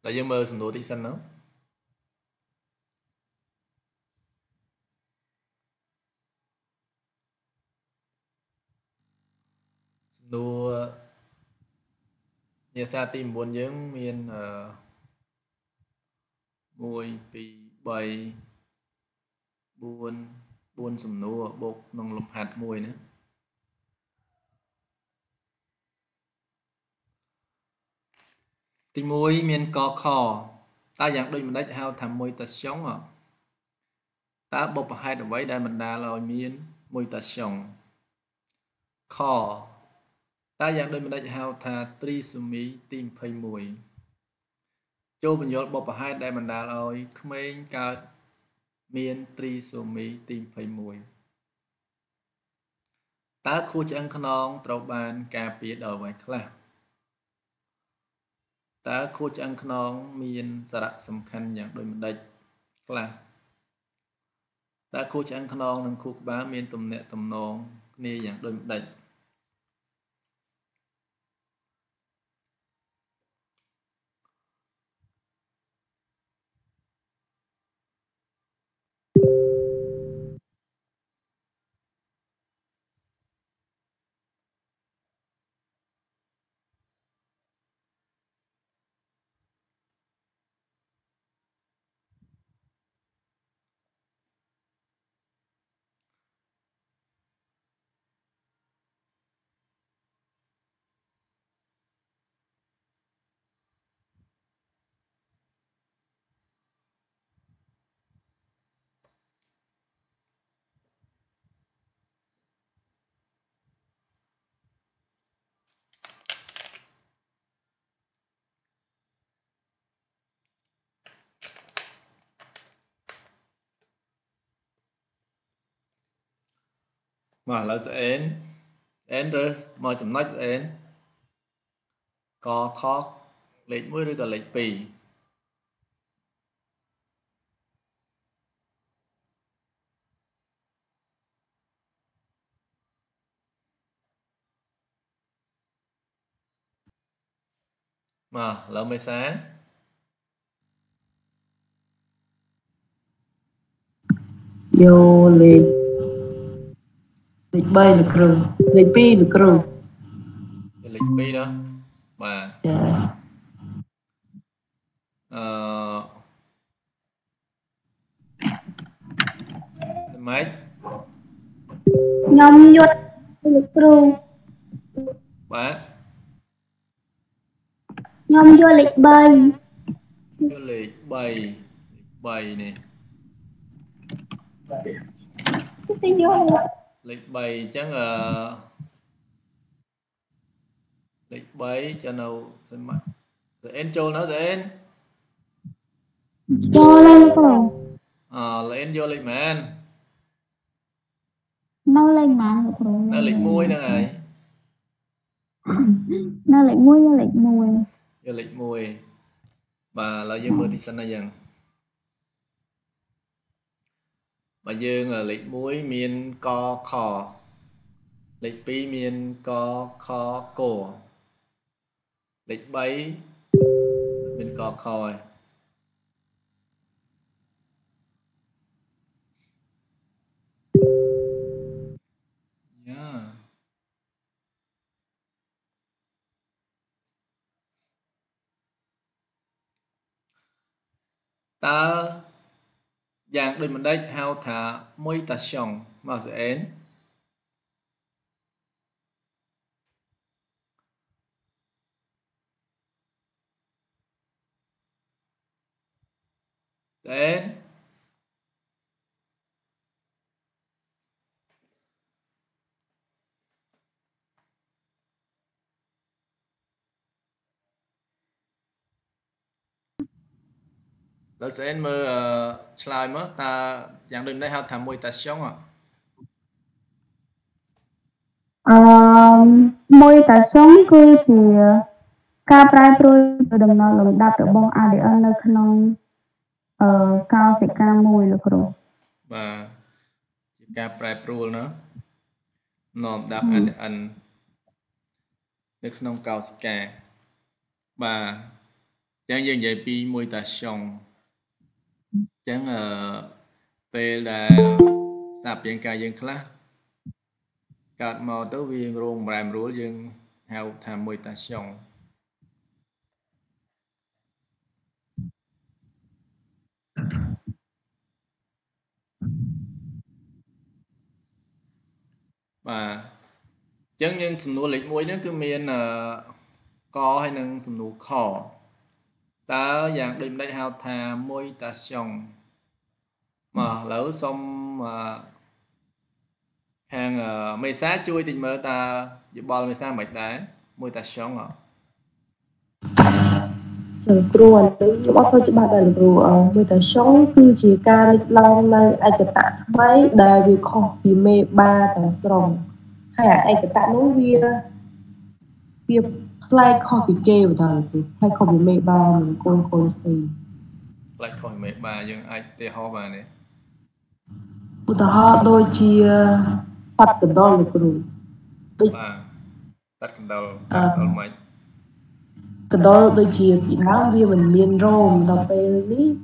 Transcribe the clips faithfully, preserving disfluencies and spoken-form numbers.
là dương mơ sầm đồ tí xanh nó đồ nhà xa tìm buồn dưỡng miền uh, mùi bị bầy buồn buồn sầm nô bột nồng lục hạt mùi nữa tí mùi miền cò khò ta dạng đôi mình đấy hao thầm mùi ta sống à ta bột hai đầu váy đây mình đa lòi miền mùi ta sống khò ta dạng đôi mình đấy hao thà tri sumi tìm phây mùi châu mình nhớ bột hai đây mình đa lòi khmênh cao miền tri sumi tìm phây mùi ta khu chân khăn trâu bàn cà phê đầu vài khla ta khu chân khăn miền sạ sầm khăn dạng đôi mình đấy khla ta khu chân khăn nâng khu bá miền tùm nẹ tùm nông nê dạng đôi mình đấy mà là sẽ én rồi mà chấm nói én có khó lệch mũi rồi cả lệch pì mà là mới sáng vô lịch lịch bay lịch rừng lịch pi lịch rừng lệch pì đó mà uh, mấy nhóm nhốt lịch rừng bạn nhóm vô lịch bay cái lệch bầy bầy này lệch bầy chắc là lệch bầy cho nào xem mặt rồi em trôi nó rồi em vô lên cổ à là em vô lệch màn nó lên màn của nó lệch môi nữa này nó lệch mũi nó lệch mùi vô lệch môi và là dương mưa thì xanh là dần mà dương là lệch mũi miền co khò lệch pi miền co kho cổ lệch bấy miền co khòi yeah. ta dạng đôi mình đây hao thả môi ta xong mà sẽ én sẽ én là sẽ én mơ uh, slide mất ta dạng đôi mình đây hao thả môi ta xong à môi ta sống cứ chỉ ca prai prui từ đồng nào lồng đạp được bông a để ăn nơi khăn cao sẽ ca môi được rồi và ca prai prui nó nòm đạp ăn ăn nơi khăn cao sẽ ca và chẳng dừng dạy pi mùi ta xong chẳng ở về là sạp dân ca dân khá cạt mò tới viên rôn bàm rúa dân hào tham mùi ta xong và chẳng những sầm nụ lịch mũi nó cứ miền co hay nâng sầm nụ khò ta dạng định đại hào thà môi ta xong mà lỡ xong mà hàng mày xá chui thì mơ ta dự bò mày xa mày đá môi ta xong à Trời cruel tới nhưng mà thôi chứ bạn đời cruel ở người ta sống cứ chỉ ca lịch long lên ai cái tạ mấy đời vì khó vì mê ba tầng sòng hay là ai cái tạ nó vía vía play khó vì kê vào đời play khó vì mê ba mình côn côn xì lại khỏi mẹ bà nhưng ai tê ho bà này bữa đó đôi chia sắt cái đó là cruel bà tắt cái đầu À. đầu mày cái đó đôi chia chỉ nói vì mình miền rôm đó về lý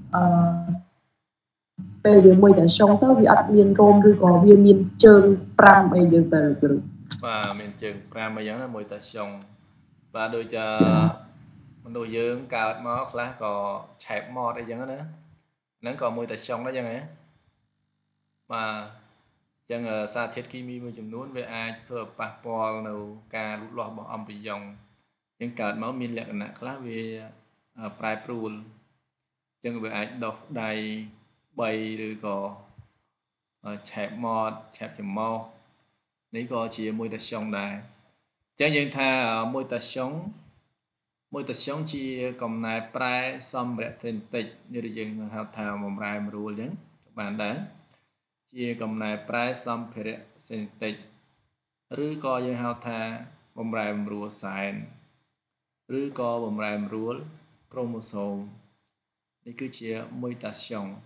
về vì môi đã sống tới vì ắt miền rôm rồi có vì miền trơn pram bây giờ từ từ và miền trường ra mà giống là môi ta xong và đôi cho mình đôi dương cao mó lá có chẹp mò đây giống đó nó còn môi ta xong đó chẳng ấy mà chẳng ở xa thiết khi mi môi chùm nút với ai thừa bạc bò nào ca lút lọt bỏ âm bị dòng những card máu miền lệ nặng lá về prai prul chẳng với ai đọc đầy bay rồi có chẹp mò chẹp chùm mò đấy có chỉ môi ta xong đài chẳng những tha môi ta sống môi ta sống chỉ còn này prai xong rẽ thành tịch như được dừng học thảo một rai mà rùa nhé các bạn đã chỉ còn này prai xong rẽ thành tịch rứ có dừng học thà một rai mà rùa xài rứ có một rai mà rùa chromosome đây cứ chỉ môi ta sống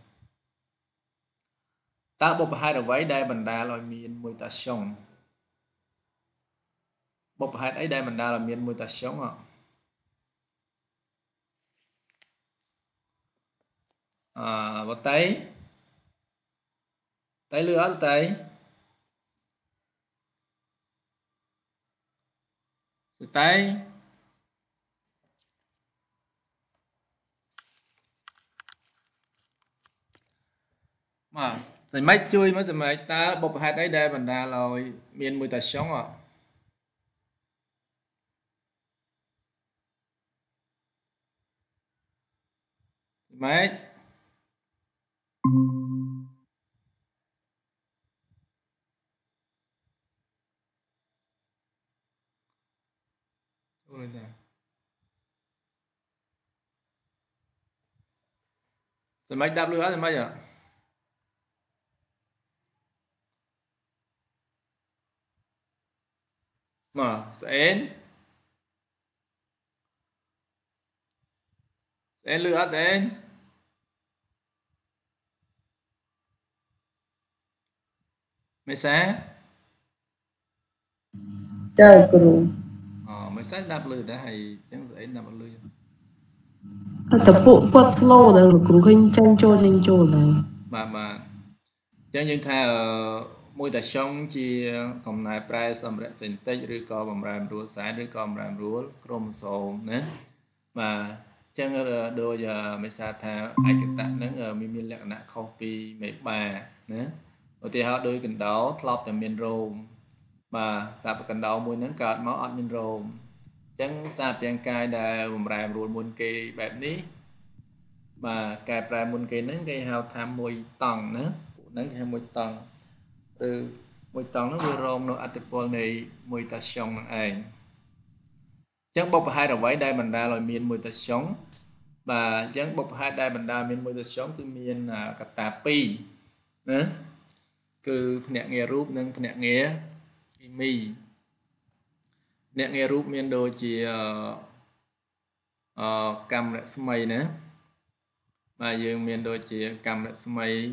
ta bộ hai đầu váy đây bần đa loại miền môi ta sống bộ hai ấy đây mình đa là miền môi ta sống ạ à và tay tay lửa tay tay mà rồi mấy chui mới rồi mấy ta bộ hai ấy đây mình đa là miền môi ta sống ạ mấy rồi mấy đáp lửa rồi mấy giờ mà sẽ sẽ lửa đến mấy sáng trời cruel ờ mấy sáng đáp lửa đã hay chẳng dễ đáp lửa tập bộ quật flow là cruel hình tranh trôi tranh trôi này mà mà chẳng những tha môi ta sống chỉ còn này prai xong rẽ sinh tích rồi có bằng ram rùa sáng rồi có ram rùa chromosome nữa mà chẳng đôi giờ mấy sa tha ai cái tạ nó ở miền miền lệ nạ copy mấy bà nữa rồi thì họ đôi cần đó lọt từ miền rôm mà tập cần đó môi nắng cợt máu ăn miền rôm chẳng sa chẳng cai đà bằng ram rùa môn kê bẹp ní mà cài prai môn kê nắng gây hao tham môi tầng nữa nắng hay môi tầng từ môi tầng nó vừa rôm nó ăn tịch này môi ta xong bằng ảnh chẳng bọc hai đầu váy đây mình đa loại miền môi ta sống và chẳng bọc hai đây mình đa miền môi ta sống từ miền là cả tà pi nữa cứ nẹt nghe rúp nâng nẹt nghe mi nẹt nghe rúp miền đôi chỉ cầm lại mây nữa mà dương miền đôi chỉ cầm lại mây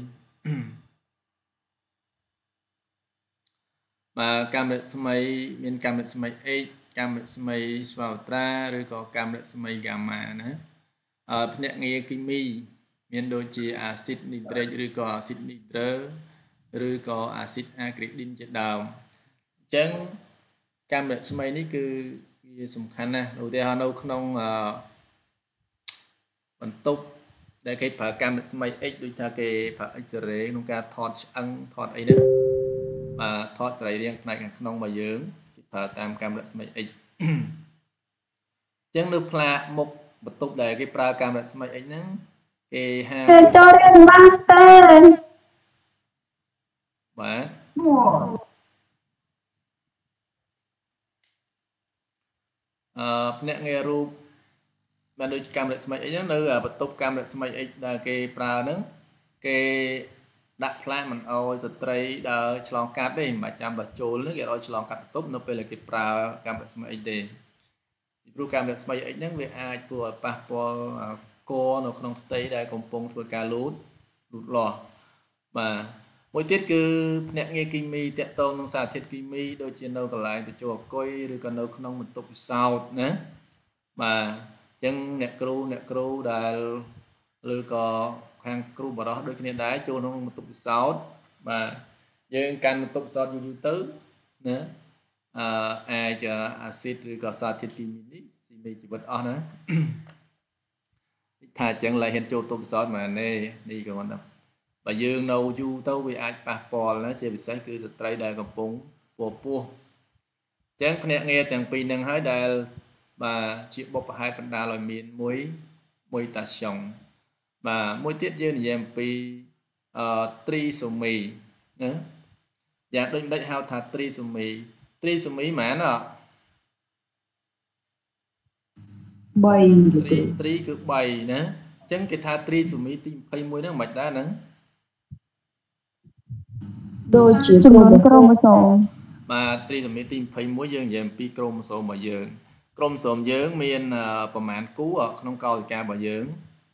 mà cam được smay miền cam được smay eight cam được smay vào tra rồi có cam được smay gamma nữa ភ្នាក់ងារគីមីមានដូចជាអាស៊ីតនីត្រេកឬក៏អាស៊ីតនីត្រឺឬក៏អាស៊ីតអាក្រីឌីនជាដើមអញ្ចឹងកាំរស្មីនេះគឺវាសំខាន់ណាស់ឧទាហរណ៍នៅក្នុងបន្ទប់ដែលគេប្រើកាំរស្មី X ដូចថាគេប្រើ X-ray ក្នុងការថតឆ្អឹងថតអីហ្នឹងបាទថតសរីរាង្គផ្នែកខាងក្នុងរបស់យើងគេប្រើតាមកាំរស្មី X អញ្ចឹងនៅផ្លាកមុខបន្ទប់ដែលគេប្រើកាំរស្មី X ហ្នឹងគេហាមចូលរៀនបានទេបាទអឺភ្នាក់ងាររូបបានដូចកាំរស្មី X ហ្នឹងនៅបន្ទប់កាំរស្មី X ដែលគេប្រើហ្នឹងគេដាក់ផ្លាកមិនអោយស្ត្រីដើរឆ្លងកាត់ទេមិនបាច់ចាំដល់ចូលហ្នឹងគេឲ្យឆ្លងកាត់បន្ទប់នៅពេលដែលគេប្រើកាំរស្មី X ទេពីព្រោះកាំរស្មី X ហ្នឹងវាអាចធ្វើឲ្យប៉ះពាល់កនៅក្នុងផ្ទៃដែលកំពុងធ្វើការលូតលូតលាស់បាទមួយទៀតគឺភ្នាក់ងារគីមីតាក់ទងនឹងសារធាតុគីមីដូចជានៅកន្លែងបញ្ចូលអគុយឬក៏នៅក្នុងបន្ទប់ពិសោធន៍ណាបាទអញ្ចឹងអ្នកគ្រូអ្នកគ្រូដែលឬក៏ខាងគ្រូបរោះដូចគ្នាដែរចូលក្នុងបន្ទប់ពិសោធន៍បាទយើងកាន់បន្ទប់ពិសោធន៍យូរយូរទៅណាអឺអាចអាស៊ីតឬក៏សារធាតុគីមីនេះស៊ីមេជីវិតអស់ណាថាអញ្ចឹងឡើយហ៊ានចូលបន្ទប់ពិសោធន៍មែនទេនេះក៏មិនដែរបើយើងនៅយូរទៅវាអាចប៉ះពាល់ណាជាពិសេសគឺស្ត្រីដែលកំពុងពោះពោះអញ្ចឹងភ្នាក់ងារទាំងពីរនឹងហើយដែលបាទជាបុព្វហេតុបណ្ដាលឲ្យមានមួយមួយតាស្យុងបាទមួយទៀតយើងនិយាយអំពីអឺត្រីសូមីណាយ៉ាងដូចម្ដេចហៅថាត្រីសូមីត្រីសូមីហ្មងណាបីត្រីត្រីគឺបីណាអញ្ចឹងគេថាត្រីសូមីទីยี่สิบเอ็ดហ្នឹងមិនដែរហ្នឹងដូចជាចំនួនក្រូម៉ូសូមបាទត្រីសូមីទីยี่สิบเอ็ดយើងនិយាយអំពីក្រូម៉ូសូមរបស់យើងក្រូម៉ូសូមយើងមានប្រមាណគូក្នុងកោសិការបស់យើង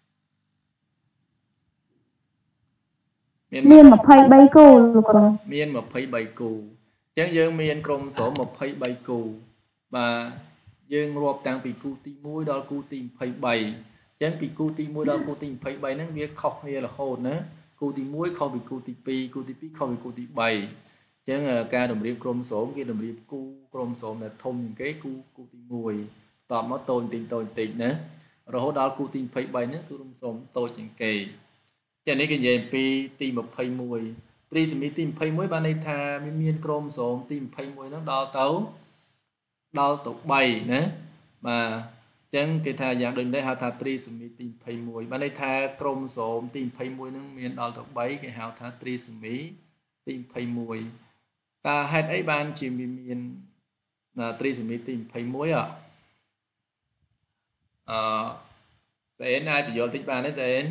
មានមានยี่สิบสามគូលោកគ្រូមានยี่สิบสามគូអញ្ចឹងយើងមានក្រូម៉ូសូមยี่สิบสามគូបាទយើងរាប់តាំងពីគូទីoneដល់គូទីยี่สิบสามអញ្ចឹងពីគូទីoneដល់គូទីยี่สิบสามហ្នឹងវាខុសគ្នារហូតណាគូទីoneខុសពីគូទីtwoគូទីtwoខុសពីគូទីthreeអញ្ចឹងការតម្រៀបក្រូម៉ូសូមគេតម្រៀបគូក្រូម៉ូសូមដែលធំជាងគេគូគូទីoneតបមកតូចតិចតូចតិចណារហូតដល់គូទីยี่สิบสามហ្នឹងគឺក្រូម៉ូសូមតូចជាងគេចានេះគេនិយាយអំពីទីยี่สิบเอ็ดត្រីសូមីទីยี่สิบเอ็ดបានន័យថាមានមានក្រូម៉ូសូមទីยี่สิบเอ็ดហ្នឹងដល់ទៅដល់ទៅ3ណាបាទអញ្ចឹងគេថាយ៉ាងដូចនេះហៅថាត្រីសូមីទីยี่สิบเอ็ดបានន័យថាក្រូម៉ូសូមទីยี่สิบเอ็ดហ្នឹងមានដល់ទៅ3គេហៅថាត្រីសូមីទីยี่สิบเอ็ดតើហេតុអីបានជាមានត្រីសូមីទីยี่สิบเอ็ดអឺស្អែនអាចបញ្យល់តិចបានទេស្អែន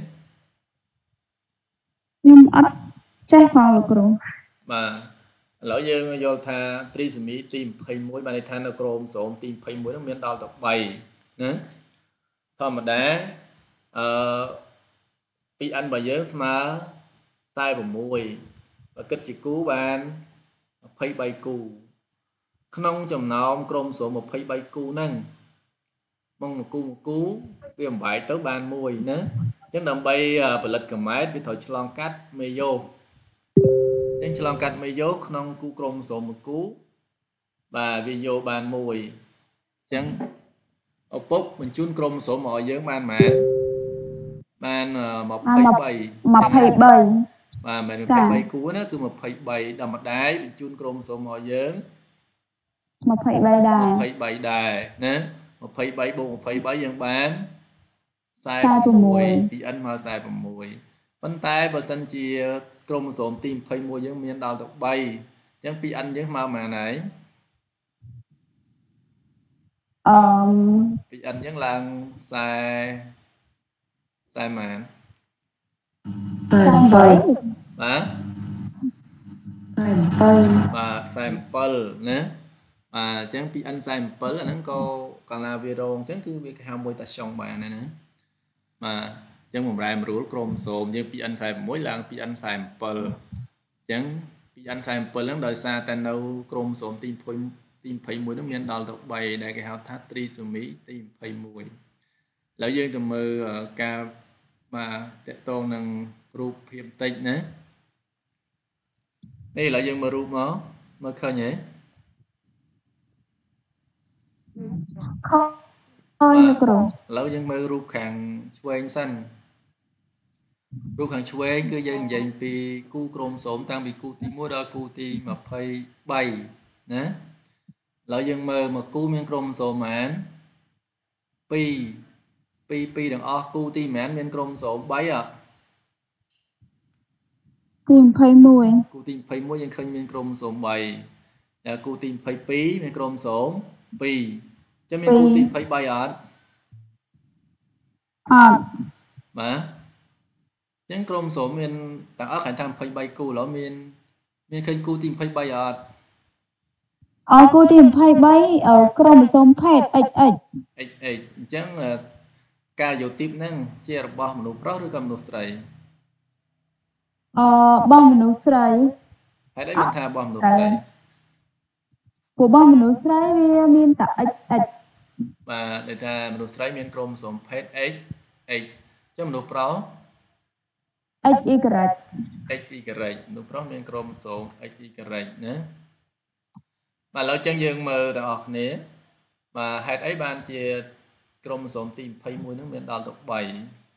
ខ្ញុំអត់ចេះផងលោកគ្រូបាទឥឡូវយើងយល់ថាត្រីសូមីទីยี่สิบเอ็ดបានន័យថានៅក្រូម៉ូសូមទីยี่สิบเอ็ดហ្នឹងមានដល់ទៅ3ណាធម្មតាអឺ ពី n របស់យើងស្មើforty-sixបើគិតជាគូបានtwenty-threeគូក្នុងចំណោមក្រូម៉ូសូមtwenty-threeគូហ្នឹងមកមួយគូមួយគូវាបំបែកទៅបានមួយណាអញ្ចឹងដើម្បីផលិតកាម៉ែតវាត្រូវឆ្លងកាត់មេយ៉ូអញ្ចឹងឆ្លងកាត់មេយ៉ូក្នុងគូក្រូម៉ូសូមមួយគូបាទវាយកបានមួយអញ្ចឹងឪពុកបញ្ជូនក្រូម៉ូសូមឲ្យយើងបានប៉ុន្មានបានtwenty-three twenty-three បាទមិនtwenty-threeគូណាគឺtwenty-threeធម្មតាបញ្ជូនក្រូម៉ូសូមឲ្យយើង twenty-threeដែរ twenty-threeដែរណាtwenty-threeបូកtwenty-threeយើងបានforty-sixពី n មកforty-sixប៉ុន្តែបើសិនជាក្រូម៉ូសូមទីยี่สิบเอ็ดយើងមានដល់ទៅthreeអញ្ចឹងពី n យើងមកប៉ុន្មានហើយអឺពី n យើងឡើងfortyតែម៉ាន forty-seven បាទ forty-seven បាទforty-sevenណាបាទអញ្ចឹងពី n forty-seven អាហ្នឹងក៏កាលណាវារងអញ្ចឹងគឺវាគេហៅមួយតាស្យុងបានណាណាបាទអញ្ចឹងបំរែបំរួលក្រូម៉ូសូមយើងពី n forty-oneឡើងពី n forty-sevenអញ្ចឹងពី n forty-seven ហ្នឹងដោយសារតែនៅក្រូម៉ូសូមទីยี่สิบเอ็ดទីยี่สิบเอ็ดហ្នឹងមានដល់ទៅthreeដែលគេហៅថាត្រីសូមីទីยี่สิบเอ็ด Lão dương từ mơ ca mà tệ tôn năng rụp hiểm tích nè. Đây là dương mơ rụp nó mơ khơi nhé. Khơi là cổ. Lão dương mơ rụp kháng chuên xanh. Rụp kháng chuên cứ dương dành vì cu chrome xóm tăng vì cu tí mua đó cu tí mà phây bay nè. Lão dương mơ mà cu miên chrome xóm án pi pi pi đằng o cu tí mán miên chrome xóm bay ạ. Tìm phây mùi. Cu tí phây mùi nhưng khơi miên chrome xóm bay. Là cu tí phây pí miên chrome xóm pi. Chứ miên cu tí phây bay ạ. Ờ. Mà những chrome số miền tặng ác hành tham phây bay cu nó miền miền khơi cu tìm phây bay à ờ cô tìm phây bay ở chrome số phết ếch ếch ếch ếch chẳng là ca dấu tiếp năng chia được bao một nút rồi cầm nút sợi ờ bao một nút sợi hãy đấy mình tha bao một nút sợi của bao một nút sợi vì miền tặng ếch ếch và để tha một nút sợi miền chrome số phết ếch ếch chứ một nút pro ếch y gạch ếch y gạch nút pro miền chrome số ếch y gạch nữa mà lỡ chân dương mờ đã học nế mà hãy ấy ban chia chrome số tìm phây mùi nước miền đào tục bảy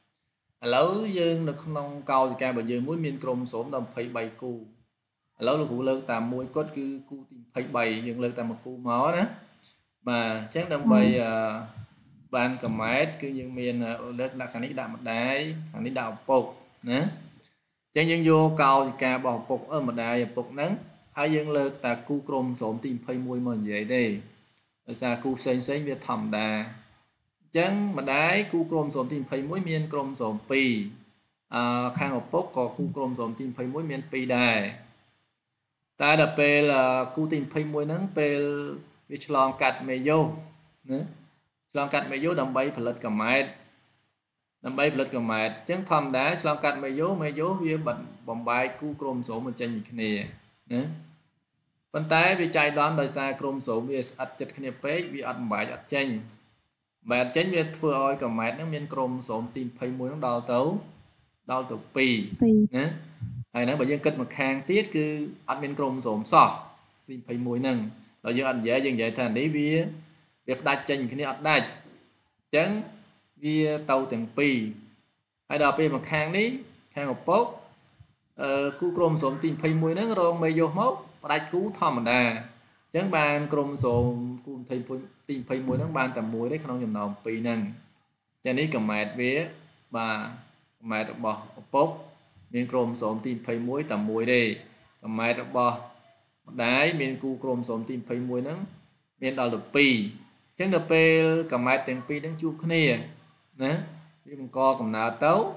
lỡ dương được không nông cao thì ca bởi dương mũi miền chrome số đồng phây bảy cu lỡ là cụ lơ tạm mũi cốt cứ cu tìm phây bảy dương lơ tạm một cu máu đó mà chắc đồng bảy ban cầm mát cứ dương miền lơ là khả năng đạo một đáy khả năng đạo bột nữa chắc dương vô cao thì ca bỏ bột ở một đáy bột nắng hai dương lơ ta cu chrome số tìm phây mùi mà vậy đây ở xa cu xanh xanh về thầm đà chẳng mà đáy cu chrome số tìm phây mùi miền chrome số pi à, khang ở bốc có cu chrome số tìm phây mùi miền pi đài ta đập về là cu tìm phây mùi nắng về vì lòng cắt mê vô nữa lòng cắt mê vô đầm bay phải lật cả mát đầm bay phải lật cả mát chẳng thầm đá lòng cắt mê vô mê vô vì bật bóng bay cu chrome số một chân nhịp này nữa vấn tay vì chạy đoán đời xa chrome số vì ắt chất khné page vì ắt bài ắt chênh bài ắt chênh vì vừa oi cả mát nó miền chrome số tìm phây mùi nó đào tấu đào tấu pi nữa hay nói bởi dân kết một khang tiết cứ ắt miền chrome số sọ tìm phây mùi nâng rồi dân ắt dễ dân dễ thành đấy vì việc đạch chênh khné ắt đạch chẳng vì tàu từng pi hay đào pi một khang đấy khang một bốc cú chrome số tìm phây mùi nó rồi mày vô mốc đạch cú thầm đà chẳng ban chrome số cú tìm phây mùi nó ban tầm mùi đấy không nhầm nào pi nâng cho nên cầm mệt vía và mệt bỏ bốc miền chrome số tìm phây mùi tầm mùi đi cầm mệt bỏ đáy miền cú chrome số tìm phây mùi nó miền đào được pi chẳng được pi cầm mệt tiền pi đang chụp này nè đi mình co cầm nào tấu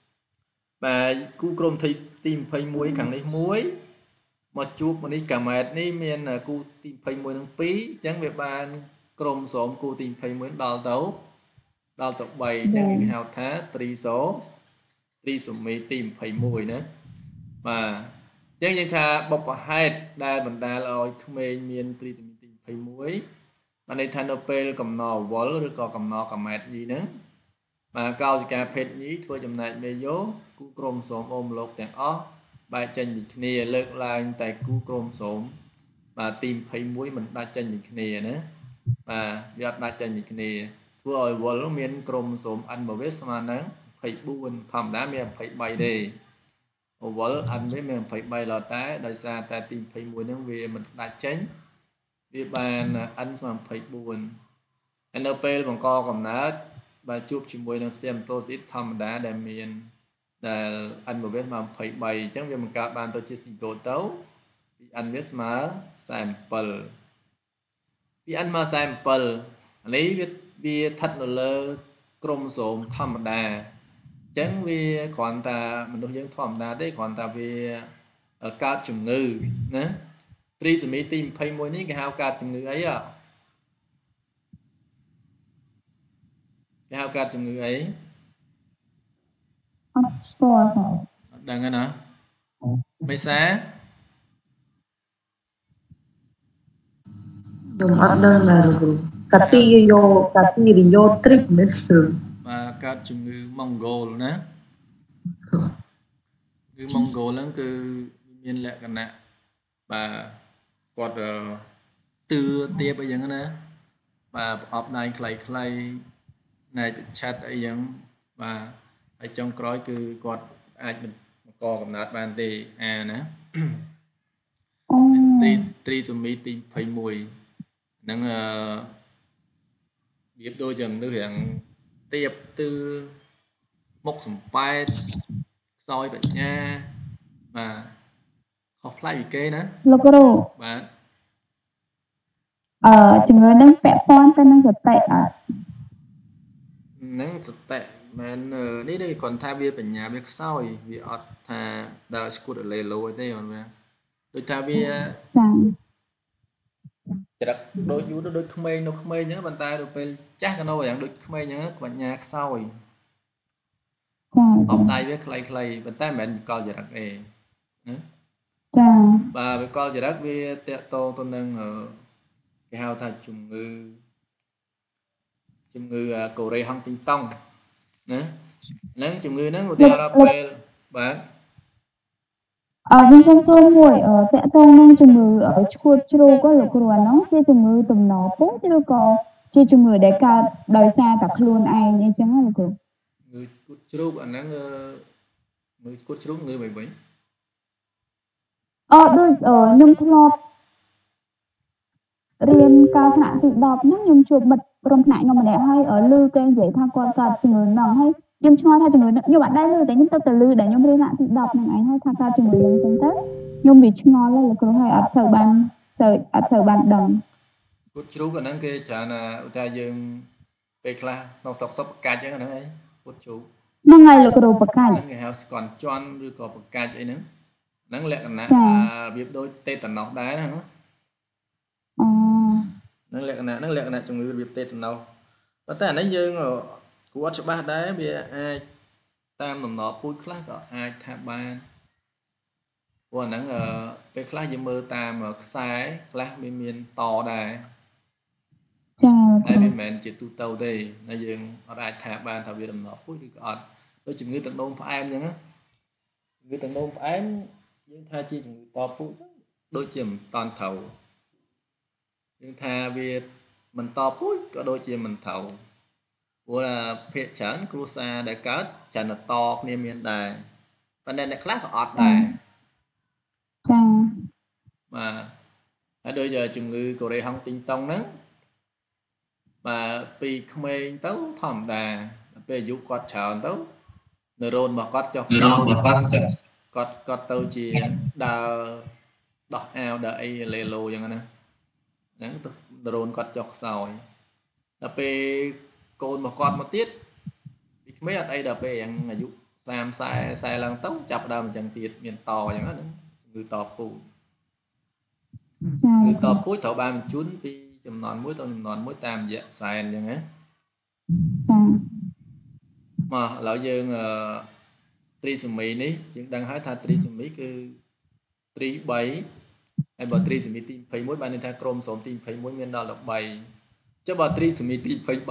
và cú chrome thì tìm phây muối khẳng định muối một chút mà đi cả mệt ní miền là cú tìm phây muối năng phí chẳng việc ban chrome số cú tìm phây muối đào tấu đào tộc bảy chẳng những hào thá tri số tri số mỹ tìm phây muối nữa mà chẳng những thà bọc hai đa bần đa là không mê miền tri số mỹ tìm phây muối mà này thành op cầm nò vỡ rồi còn cầm nò cầm mệt gì nữa mà cao thì cả phết nhí thôi chấm này bê dố cú chrome số ôm lột tẹn ó bài chân dịch nè lợn lại tại cú chrome số mà tìm thấy muối mình đã chân dịch nè nữa mà việc đã chân dịch nè vừa vừa lúc miền chrome số ăn bảo vết mà nắng phải buồn thầm đá miền phải bay đi vừa ăn với miền phải bay lọt té đời xa ta tìm thấy muối nó về mình đã tránh vì bàn ăn mà phải buồn en lờ pê bằng co cầm nát và chụp chỉ môi năng xem tôi ít thầm đá để miền là anh một vết mà phải bày chẳng vì mình cả bàn tôi chia sẻ tổ tấu vì anh viết mà sample vì anh mà sample lấy viết vì thật là lơ chrome số thầm đá chẳng vì còn ta mình đối với thầm đá đấy còn ta vì ở cao chủng ngữ nữa tri sự mỹ tìm phải môi ní cái hao cao chủng ngữ ấy ạ cái hao cát trong người ấy đang nghe nào mấy xá đừng bắt đơn là được cà ti vô cà ti thì vô trích nữa được mà កើតជំងឺម៉ុងហ្គោលណាគឺម៉ុងហ្គោលហ្នឹងគឺមានលក្ខណៈបាទគាត់ទឿទៀបអីចឹងណាបាទប្រអប់ដៃខ្លីខ្លីណែឆាត់អីចឹងបាទហើយចុងក្រោយគឺគាត់អាចបង្កកំណើតបានទេអាណាត្រីត្រីទូមីទីยี่สิบเอ็ดហ្នឹងអឺវាដូចជាមនុស្សរាងទៀបទឿមុខសំប៉ែតខ្សោយបញ្ញាបាទខុសប្លែកពីគេណាលោកគ្រូបាទអឺជំងឺនឹងពាក់ព័ន្ធទៅនឹងសតិអត់នឹងសតិមែននេះនេះគាត់ថាវាបញ្ញាវាខ្សោយវាអត់ថាដើរស្គួតលេលោទេអូនវាដូចថាវាចាចរិតដូចយូរដូចក្មេងនៅក្មេងអញ្ចឹងប៉ុន្តែដល់ពេលចាស់ក៏នៅយ៉ាងដូចក្មេងអញ្ចឹងបញ្ញាខ្សោយចាអបដៃវាខ្លីៗប៉ុន្តែមិនមែនកលចរិតទេណាចាបាទវាកលចរិតវាតកតទៅនឹងគេហៅថាជំងឺជំងឺកូរ៉េហុងទីងតុងណាហ្នឹងជំងឺហ្នឹងឧទាហរណ៍ពេលបាទអឺខ្ញុំសូមមួយអឺតកតងនឹងជំងឺឈួតជ្រូកលោកគ្រូអាហ្នឹងជាជំងឺទំនោរពោះឬក៏ជាជំងឺដែលកើតដោយសារតែខ្លួនឯងអីចឹងណាលោកគ្រូងឺឈួតជ្រូកអាហ្នឹងងឺឈួតជ្រូកងឺមិនវិញអឺដូចខ្ញុំធ្លាប់រៀនកាលថ្នាក់ទីដប់ហ្នឹងខ្ញុំជួបមិត្តក្រុមថ្នាក់ខ្ញុំម្នាក់ហើយឮគេនិយាយថាគាត់កើតជំងឺហ្នឹងហើយខ្ញុំឆ្ងល់ថាជំងឺហ្នឹងខ្ញុំអត់ដែរឮតែខ្ញុំទៅតែឮដែលខ្ញុំរៀនថ្នាក់ទីដប់ហ្នឹងឯងហើយថាកើតជំងឺហ្នឹងចឹងទៅខ្ញុំវាឆ្ងល់ហើយលោកគ្រូហើយអត់សូវបានទៅអត់សូវបានដឹងឈួតជ្រូកអាហ្នឹងគេច្រើនណាឧទាហរណ៍យើងពេលខ្លះនៅស្រុកសុបប្រកាច់ចឹងហ្នឹងឯងឈួតជ្រូកហ្នឹងហើយលោកគ្រូប្រកាច់ហ្នឹងគេហៅស្កន់ជន់ឬក៏ប្រកាច់អីហ្នឹងហ្នឹងលក្ខណៈរបៀបដូចតេតាណូសដែរណាអូហ្នឹងលក្ខណៈហ្នឹងលក្ខណៈជំងឺរបៀបតេតាណូសប៉ុន្តែអានេះយើងគួរអត់ច្បាស់ដែរវាអាចតាមដំណរពូជខ្លះក៏អាចថាបានព្រោះអាហ្នឹងពេលខ្លះយើងមើលតាមខ្សែខ្លះវាមានតដែរចាតែវាមិនមែនជាទូទៅទេតែយើងអត់អាចថាបានថាវាដំណរពូជឬក៏អត់ដូចជំងឺទឹកនោមផ្អែមអញ្ចឹងជំងឺទឹកនោមផ្អែមយើងថាជាជំងឺតពូជដូចជាមិនតាន់ត្រូវយើងថាវាមិនតពូជក៏ដូចជាមិនត្រូវព្រោះថាភាគច្រើនគ្រួសារដែលកើតច្រើនតគ្នាមានដែរប៉ុន្តែអ្នកខ្លះក៏អត់ដែរចាបាទហើយដូចជំងឺកូរ៉េហុងទីងតុងហ្នឹងបាទពីក្មេងទៅធម្មតាពេលអាយុគាត់ច្រើនទៅនឺរ៉ូនរបស់គាត់ចុះគាត់គាត់ទៅជាដើរដោះអាវដើរអីលេឡូអញ្ចឹងណាហ្នឹងទៅនឺរ៉ូនគាត់ចុះខ្សោយដល់ពេលកូនរបស់គាត់មកទៀតពីក្មេងអត់អីដល់ពេលយ៉ាងអាយុសាម สี่สิบ สี่สิบឡើងទៅចាប់ដើមអញ្ចឹងទៀតមានតអញ្ចឹងហ្នឹងគឺតពូជចាគឺតពូជត្រូវបានបញ្ជូនពីចំនួនមួយទៅចំនួនមួយតាមរយៈសែនអញ្ចឹងណាចាមកឥឡូវយើងអឺត្រីសូមីនេះយើងដឹងហើយថាត្រីសូមីគឺត្រីបីហើយបើត្រីសូមីទីยี่สิบเอ็ดបានន័យថាក្រូម៉ូសូមទីยี่สิบเอ็ดមានដល់สิบสามចុះបើត្រីសូមីទីยี่สิบสาม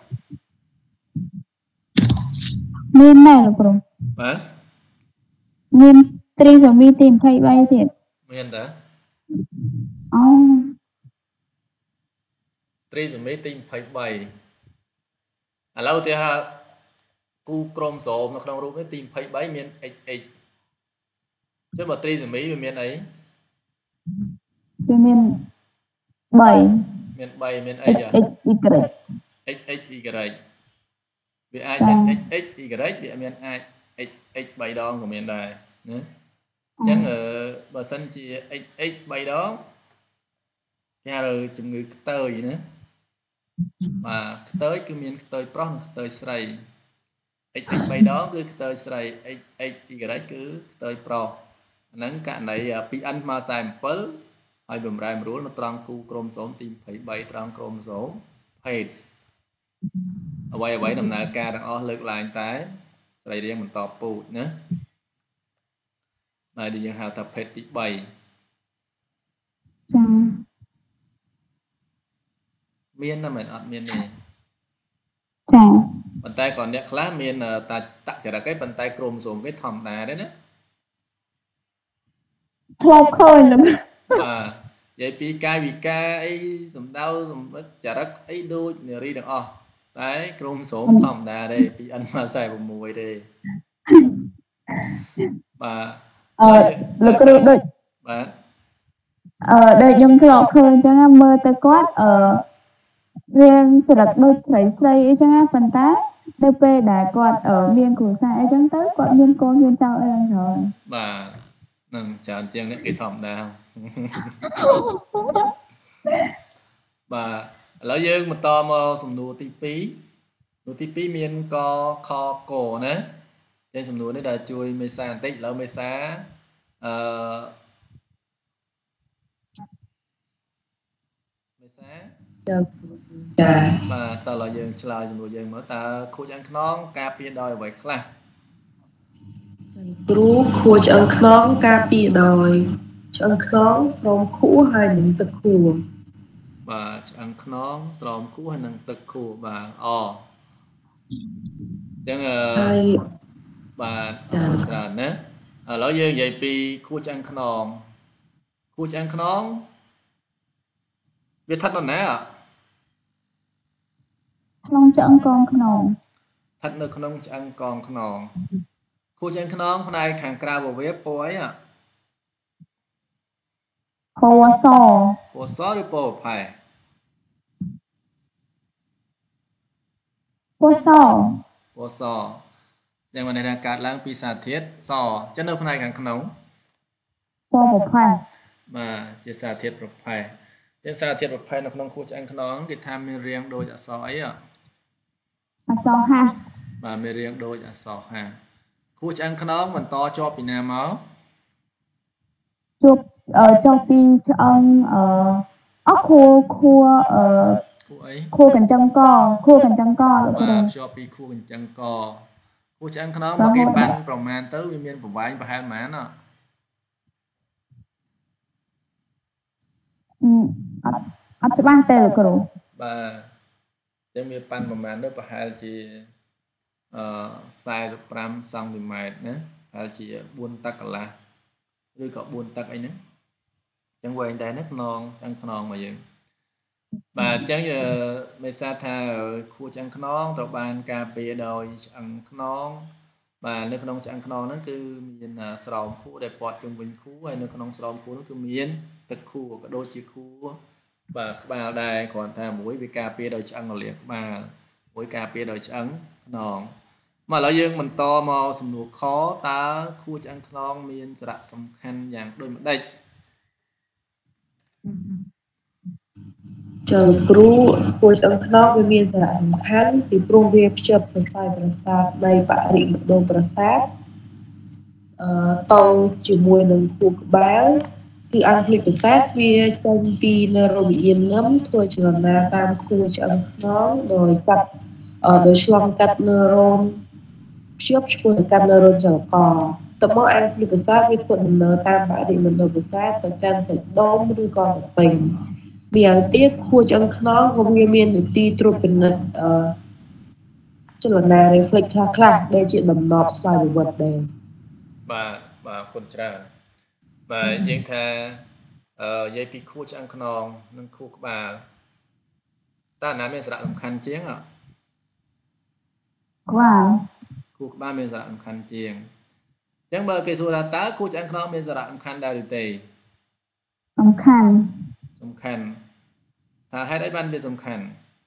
មានដែរលោកគ្រូបាទមានត្រីសូមីទីยี่สิบสามទៀតមានតើអូត្រីសូមីទីยี่สิบสามឥឡូវទីថាគូក្រូម៉ូសូមនៅក្នុងរូបនេះទីยี่สิบสามមាន เอ็กซ์ เอ็กซ์ ចុះបើត្រីសូមីវាមានអីវាមានបីមានបីមានអីហ៎ X Y X X Y វាអាចមាន X X Y វាមានអាច X X បីដងក៏មានដែរណាអញ្ចឹងបើសិនជា X X បីដងគេហៅជំងឺខ្ទើយណាបាទខ្ទើយគឺមានខ្ទើយប្រុសនិងខ្ទើយស្រី X X បីដងគឺខ្ទើយស្រី X X Y គឺខ្ទើយប្រុសអាហ្នឹងករណី ពី N មកสี่สิบเจ็ดហើយបំរែបំរួលនៅត្រង់គូក្រូម៉ូសូមទីยี่สิบสามត្រង់ក្រូម៉ូសូមភេទអ្វីអ្វីដំណើរការទាំងអស់លើកឡើងតែសរីរាង្គបន្តពូជណាហើយដែលយើងហៅថាភេទទីបីចាមានណាមិនអត់មានទេចា bàn tay còn đẹp khác miền ta tặng cho là cái bàn tay chrome xuống cái thòng đá đấy đó Không khơi lắm và vậy pi ca vì ca ấy dùng đau dùng chả đất ấy đôi nửa đi được o đấy chrome xuống thòng đá đây pi ăn mà xài một mùi đây và ờ lực lượng đôi và ờ đôi nhung thọ khơi cho nó mơ tới quát ở riêng chỉ là đôi thấy xây cho nó phần tá đê pê đã quạt ở miền của sai chẳng tới quạt miền cô miền sau em rồi và nâng chào chiêng đấy cái thòng đá và lỡ dương một to mà sầm nụ tí pí nụ tí pí miền co kho cổ nữa trên sầm nụ đấy là chui mê sa tích lỡ mê sa ờ mê sa và tờ là dương chào sầm nụ dương mở ta khu dân non ca pi đòi vậy khác Cú khua chân khóng ca pi đòi chân khóng from khũ hai những tật khua và ăn non sòng cũ hay năng tật khu và o chẳng hai và là nè lỡ dương vậy pi khu chân non khu chân non biết thật rồi nè ạ không chọn con khổng thật nơi không chân còn non khu chân non hôm nay hàng cào vào web bói ạ Hồ sò hồ só đi bộ phải Hồ sò hồ sò nhưng mà này là cát lang pi sa thiết sò chân nơi hôm nay hàng nóng Hồ bộ phải mà chia sa thiết bậc phải chia sa thiết bậc phải nó không khu chân non cái tham miên riêng đôi dạ sò ấy ạ sò ha mà miên riêng đôi dạ sò ha khu chân non mình to cho pi nam máu chụp ở trong pin cho ông ở ốc khô khô ở khô cần chân co khô cần chân co và cho pi khu cần chân co khu chân non mà cái banประมาณ tới miền của vài và hai má nó ừ ở chỗ ban tề được rồi vàจะมีปันประมาณด้วยประมาณจีเอ่อทรายปรามซองติเมตรนะประมาณจีบุญตักละหรือก็บุญตักไอ้นั้นจังหวะใดนักนองจังนองมาอย่างvà chẳng giờ mấy sa tha ở khu chẳng non rồi bàn cà phê đồi chẳng non và nơi non chẳng non nó cứ miền sòng khu đẹp bọt trong bình khu hay nơi non sòng khu nó cứ miền tất khu của đôi chi khu và các bà đây còn tha mũi với cà phê đồi chẳng liệt mà mũi cà phê đồi chẳng non mà lão dương mình to mò sầm nụ khó ta khu chẳng non miền sạ sầm khăn dạng đôi mặt đây chờ cú khua chân khóng với miền sạ sầm khăn thì prong về chập sợi sợiประสาทในปะริมณฑลประสาทตรงជាមួយនឹងខួរក្បាលគឺអង្គលិកប្រសាទវាចេញពីនរោមយានញឹមធ្វើចលនាតាមខួរឆ្អឹងខ្នងដោយកាត់ដោយឆ្លងកាត់នឺរ៉ូនភ្ជាប់ឆ្ពោះទៅកាន់នឺរ៉ូនចលករតមកអង្គលិកប្រសាទវាធ្វើដំណើរតាមបរិមណ្ឌលប្រសាទទៅកាន់សាច់ដុំឬក៏ទៅពេញម្យ៉ាងទៀតខួរឆ្អឹងខ្នងក៏វាមាននីតិត្រួតពិនិត្យចលនា reflex ខ្លះៗដែលជាដំណប់ស្វ័យប្រវត្តិដែរបាទបាទគុណច្រើនបាទយើងថាអឺនិយាយពីខួរឆ្អឹងខ្នងនិងខួរក្បាលតើណាមានសារៈសំខាន់ជាងអត់ក្បាលខួរក្បាលមានសារៈសំខាន់ជាងអញ្ចឹងបើគេសួរថាតើខួរឆ្អឹងខ្នងមានសារៈសំខាន់ដែរឬទេសំខាន់សំខាន់ថាហេតុអីបានវាសំខាន់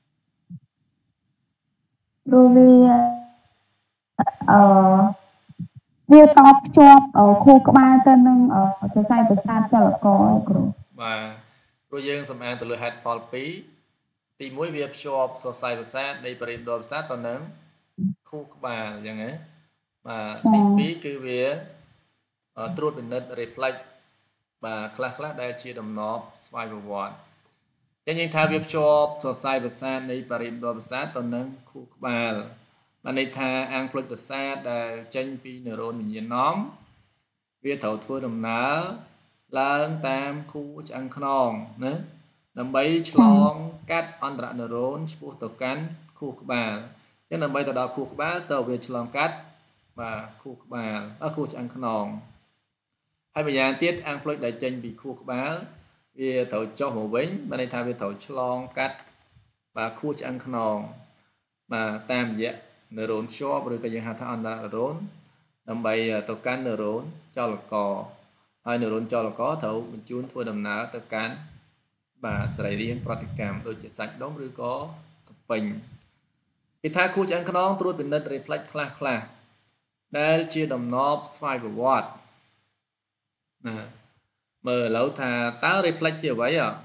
ព្រោះវាអឺវាតបភ្ជាប់ខួរក្បាលទៅនឹងសរសៃប្រសាទចលករគ្រូបាទព្រោះយើងសំអានទៅលើហេតុផលពីរទីមួយវាភ្ជាប់សរសៃប្រសាទនៃបរិមណ្ឌលប្រសាទទៅនឹងខួរក្បាលអញ្ចឹងណាបាទទីពីរគឺវាត្រួតពិនិត្យ reflex បាទខ្លះខ្លះដែលជាដំណប់ស្វ័យប្រវត្តិចឹងយើងថាវាភ្ជាប់សរសៃប្រសាទនៃបរិមណ្ឌលប្រសាទទៅនឹងខួរក្បាលបានន័យថាអង្គផ្លុចប្រសាទដែលចេញពីនឺរ៉ូនវិញ្ញាណនំវាត្រូវធ្វើដំណើរឡើងតាមខួរឆ្អឹងខ្នងណាដើម្បីឆ្លងកាត់អន្តរនឺរ៉ូនឆ្ពោះទៅកាន់ខួរក្បាលចឹងដើម្បីទៅដល់ខួរក្បាលទៅវាឆ្លងកាត់បាទខួរក្បាលអត់ខួរឆ្អឹងខ្នងហើយម្យ៉ាងទៀតអាំងផ្លុចដែលចេញពីខួរក្បាលវាត្រូវចុះមកវិញបានន័យថាវាត្រូវឆ្លងកាត់បាទខួរឆ្អឹងខ្នងបាទតាមរយៈនឺរ៉ូនជាប់ឬក៏យើងហៅថាអណ្ដាតនឺរ៉ូនដើម្បីទៅកាន់នឺរ៉ូនចលករហើយនឺរ៉ូនចលករត្រូវបញ្ជូនធ្វើដំណើរទៅកាន់បាទសរីរាង្គប្រតិកម្មដូចជាសាច់ដុំឬក៏កពេញគេថាខួរឆ្អឹងខ្នងត្រួតពិនិត្យ reflex ខ្លះខ្លះដែលជាដំណប់ស្វ័យប្រវត្តិណាមើលឥឡូវថាតើ reflex ជាអ្វីអ្ហ៎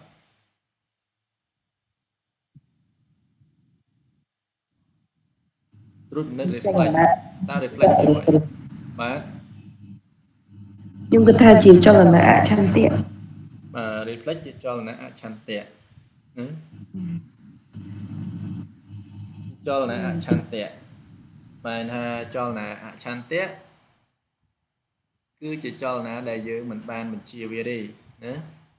ត្រួតពិនិត្យ reflex តើ reflex ជាអ្វីបាទខ្ញុំគិតថាជាចលនាអឆន្ទៈបាទ reflex ជាចលនាអឆន្ទៈណាចលនាអឆន្ទៈបានថាចលនាអឆន្ទៈគឺជាចលនាដែលយើងមិនបានបញ្ជាវាទេណា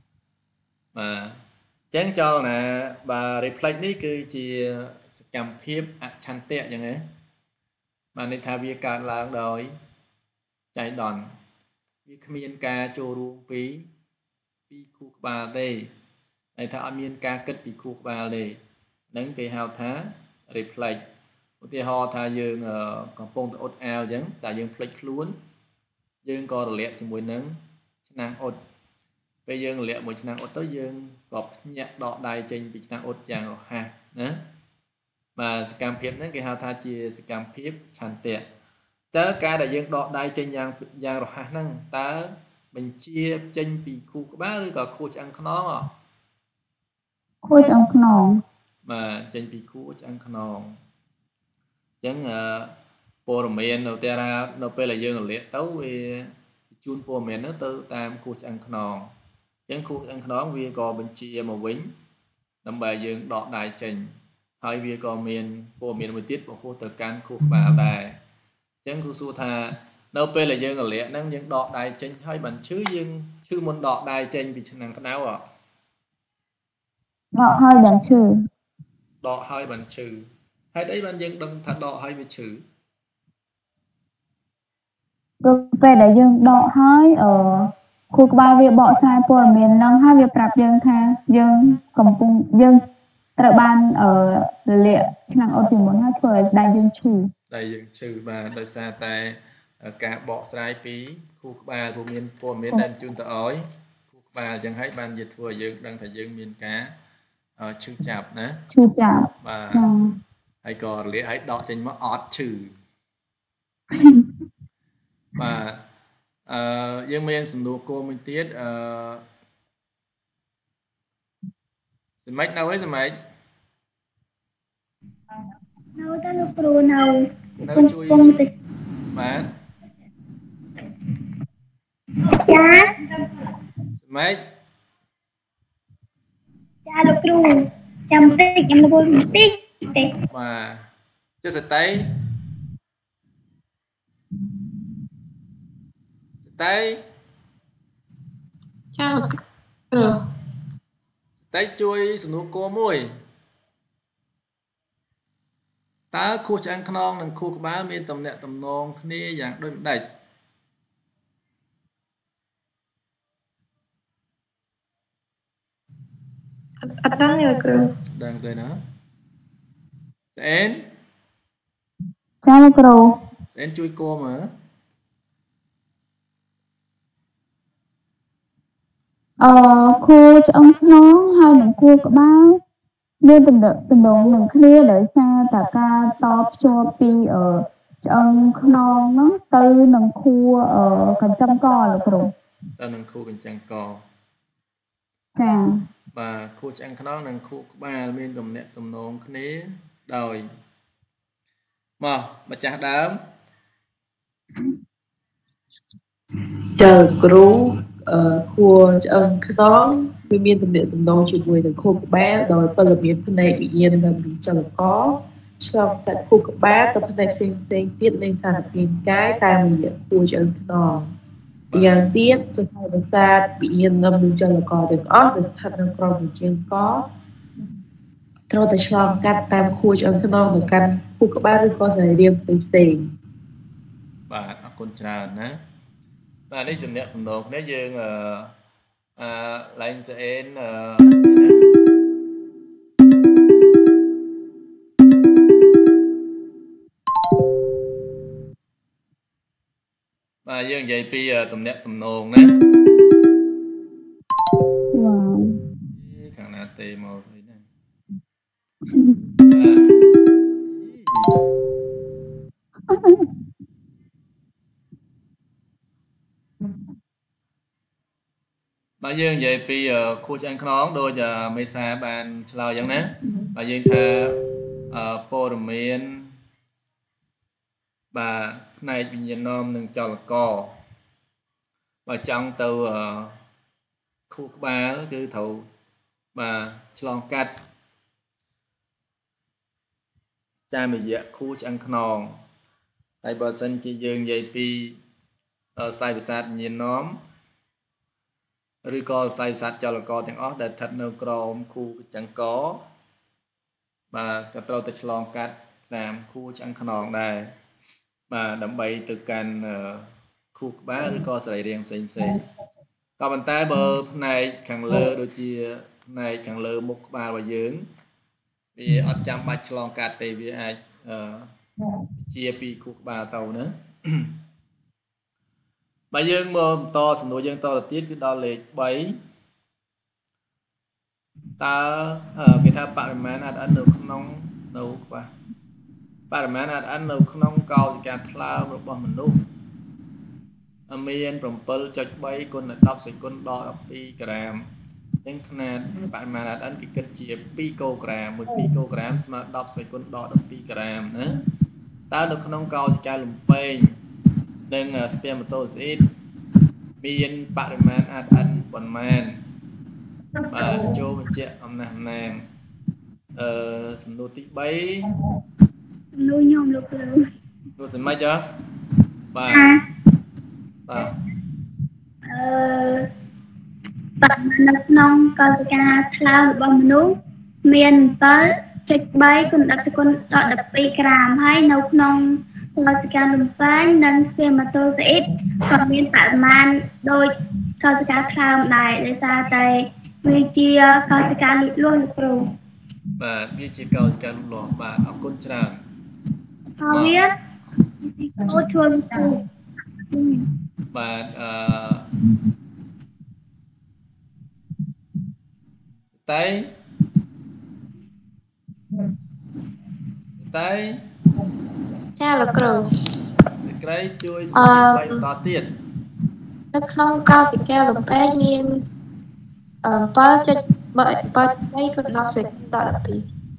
បាទអញ្ចឹងចលនាបាទ reflex នេះគឺជាសកម្មភាពអឆន្ទៈអញ្ចឹងណាបានន័យថាវាកើតឡើងដោយចៃដន្យវាគ្មានការចូលរួមពីពីខួរក្បាលទេន័យថាអត់មានការគិតពីខួរក្បាលទេហ្នឹងគេហៅថា reflex ឧទាហរណ៍ថាយើងកំពុងតែអ៊ុតអាវអញ្ចឹងតែយើងភ្លេចខ្លួនយើងក៏រលាកជាមួយនឹងឆ្នាំងអ៊ុតពេលយើងរលាកមួយឆ្នាំងអ៊ុតទៅយើងក៏ភ្ញាក់ដកដៃចេញពីឆ្នាំងអ៊ុតយ៉ាងរហ័សណាបាទសកម្មភាពហ្នឹងគេហៅថាជាសកម្មភាពឆន្ទៈតើការដែលយើងដកដៃចេញយ៉ាងយ៉ាងរហ័សហ្នឹងតើបញ្ជាចេញពីខួរក្បាលឬក៏ខួរឆ្អឹងខ្នងខួរឆ្អឹងខ្នងបាទចេញពីខួរឆ្អឹងខ្នងអញ្ចឹងព័ត៌មាននៅតែនៅពេលដែលយើងរលាកទៅវាជូនព័ត៌មានហ្នឹងទៅតាមខួរឆ្អឹងខ្នងអញ្ចឹងខួរឆ្អឹងខ្នងវាក៏បញ្ជាមកវិញដើម្បីយើងដកដៃចេញហើយវាក៏មានព័ត៌មានមួយទៀតបង្ហោះទៅកាន់ខួរក្បាលដែរអញ្ចឹងគ្រូសួរថានៅពេលដែលយើងរលាកហ្នឹងយើងដកដៃចេញហើយបានឈឺយើងឈឺមុនដកដៃចេញពីឆ្នាំងក្តៅអត់ដកហើយបានឈឺដកហើយបានឈឺហេតុអីបានយើងដឹងថាដកហើយវាឈឺគឺពេលដែលយើងដកហើយអឺខួរក្បាលវាបកស្រាយព័ត៌មានហ្នឹងហើយវាប្រាប់យើងថាយើងកំពុងយើងត្រូវបានអឺរលាកឆ្នាំងអ៊ុតពីមុនហើយធ្វើឲ្យដៃយើងឈឺដៃយើងឈឺបាទដោយសារតែការបកស្រាយពីខួរក្បាលព្រោះមានព័ត៌មានដែលជូនទៅឲ្យខួរក្បាលអញ្ចឹងហើយបានជាធ្វើឲ្យយើងដឹងថាយើងមានការឈឺចាប់ណាឈឺចាប់បាទហើយក៏រលាកឲ្យដកចេញមកអត់ឈឺបាទអឺយើងមានសំណួរគោលមួយទៀតអឺសម្ដេចនៅអីសម្ដេចនៅតែលោកគ្រូនៅនៅជួយបាទចាសម្ដេចចាលោកគ្រូចាំតិចខ្ញុំលោកបន្តិចទេបាទចុះសតៃសតៃចាលោកគ្រូសតៃជួយសំណួរគោលមួយតើខួរឆ្អឹងខ្នងនិងខួរក្បាលមានទំនាក់ទំនងគ្នាយ៉ាងដូចម្ដេចអត់ដឹងទេលោកគ្រូដឹងទេណាស្អែនចាលោកគ្រូស្អែនជួយគោមើលអឺខួរឆ្អឹងខ្នងហើយនិងខួរក្បាលមានទំនាក់ទំនងនឹងគ្នាដោយសារតែការតភ្ជាប់ពីអឺឆ្អឹងខ្នងហ្នឹងទៅនឹងខួរអឺកញ្ចឹងកលោកគ្រូទៅនឹងខួរកញ្ចឹងកចាបាទខួរឆ្អឹងខ្នងនិងខួរក្បាលមានទំនាក់ទំនងគ្នាដោយមកម្ចាស់ដើមចៅគ្រូអឺខួរឆ្អឹងខ្នងវាមានទំនាក់ទំនងជាមួយនឹងខួរក្បាលដោយព័ត៌មានផ្នែកវិញ្ញាណនិងចលករឆ្លងកាត់ខួរក្បាលទៅផ្នែកផ្សេងផ្សេងទៀតនៃសារពាង្គកាយតាមរយៈខួរឆ្អឹងខ្នងយ៉ាងទៀតសរសៃប្រសាទវិញ្ញាណនិងចលករទាំងអស់ដែលស្ថិតនៅក្រោមជើងកត្រូវតែឆ្លងកាត់តាមខួរឆ្អឹងខ្នងទៅកាន់ខួរក្បាលឬក៏សរីរាង្គផ្សេងៗបាទអរគុណច្រើនណាបាទនេះចំណេះតំណងគ្នាយើងអឺអឺឡើងស្អេនអឺបាទយើងនិយាយពីតំណែងតំណងណាវ៉ាវខាងណាទេមកអីណាបាទយើងនិយាយពីខួរឆ្អឹងខ្នងដូចមេសាបានឆ្លើយអញ្ចឹងណាបាទយើងថាព័ត៌មានបាទផ្នែកវិញ្ញាណនំនិងចលករបើចង់ទៅខួរក្បាលគឺត្រូវបាទឆ្លងកាត់តាមរយៈខួរឆ្អឹងខ្នងហើយបើសិនជាយើងនិយាយពីសាយប្រសាទវិញ្ញាណនំឬក៏សាយប្រសាទចលករទាំងអស់ដែលស្ថិតនៅក្រោមខួរឆ្អឹងកបាទក៏ត្រូវតែឆ្លងកាត់តាមខួរឆ្អឹងខ្នងដែរបាទដើម្បីទៅកាន់ខួរក្បាលឬក៏សរីរាង្គផ្សេងផ្សេងក៏ប៉ុន្តែបើផ្នែកខាងលើដូចជាផ្នែកខាងលើមុខក្បាលរបស់យើងវាអត់ចាំបាច់ឆ្លងកាត់ទេវាអាចជាពីខួរក្បាលទៅណាបើយើងមកបន្តសំណួរយើងតទៅទៀតគឺដល់លេខបីតើគេថាបរិមាណ អាតអិន នៅក្នុងនៅក្បាលបរិមាណ អាតអិន នៅក្នុងកោសិកាថ្លើមរបស់មនុស្សមាន 7.3 គុណ10សេគុណដល់12ក្រាមអញ្ចឹងຂະຫນាតបរិមាណ អាតអិន គេគិតជា2គីឡូក្រាមមួយ2គីឡូក្រាមស្មើ10សេគុណដល់12ក្រាមណាតើនៅក្នុងកោសិកាលំពែងនិងស្ពាមម៉ូតូស៊ីតមានបរិមាណ អាតអិន ប៉ុន្មានបាទចូលបញ្ជាក់អំណះអំណាងអឺសំណួរទី3 សំណួរខ្ញុំលោកគ្រូនោះសិនម៉េចហ៎បាទបាទអឺបរិមាណនៅក្នុងកោសិកាថ្លើមរបស់មនុស្សមាន 7.3 គុណ10សេគុណដល់12ក្រាមហើយនៅក្នុងកោសិកាលំពែងនិងស្ពាមម៉ូតូស៊ីតក៏មានបរិមាណដូចកោសិកាថ្លើមដែរដោយសារតែវាជាកោសិកាលូតលាស់លោកគ្រូបាទវាជាកោសិកាលូតលាស់បាទអរគុណច្រើនហើយវាអូជួយលោកគ្រូបាទអឺតែតែចាលោកគ្រូសេចក្ដីជួយសម្រាប់បីបន្តទៀតនៅក្នុងកោសិកាលំពែងមាន7.3 គុណ10សេគុណដល់12